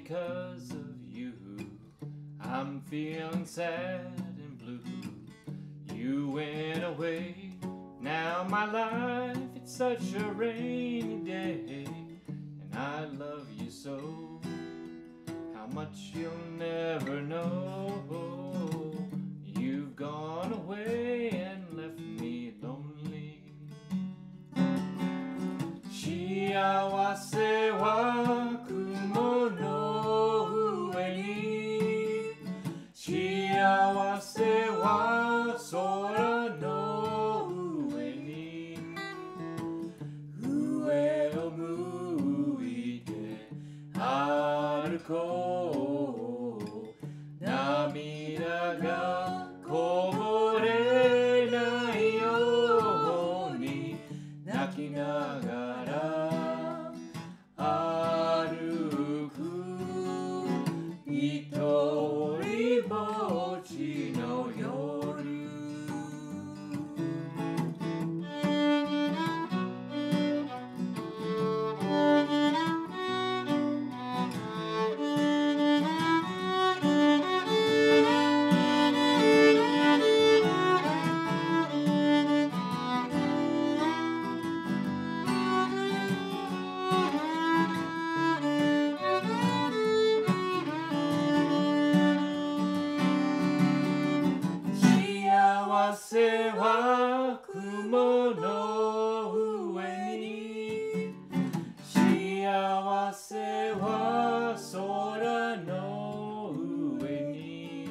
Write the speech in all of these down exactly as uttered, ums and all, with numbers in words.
because of you. I'm feeling sad and blue. You went away, now my life, it's such a rainy day. And I love you so, how much you'll never know. You've gone away and left me lonely. Shiawase wa kumo no ue ni, Shiawase wa sora no ue ni, Ue o muite arukoう涙がこぼれないように泣きながら歩く一人ぼっちの夜。幸せは雲の上に、幸せは空の上に、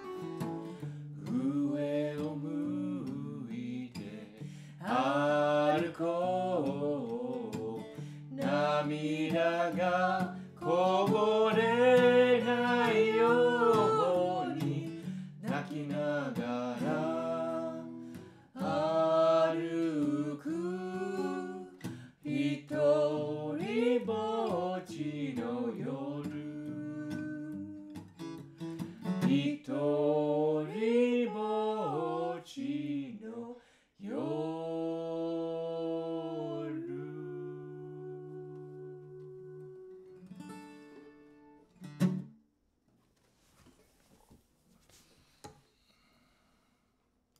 上を向いて歩こう。涙が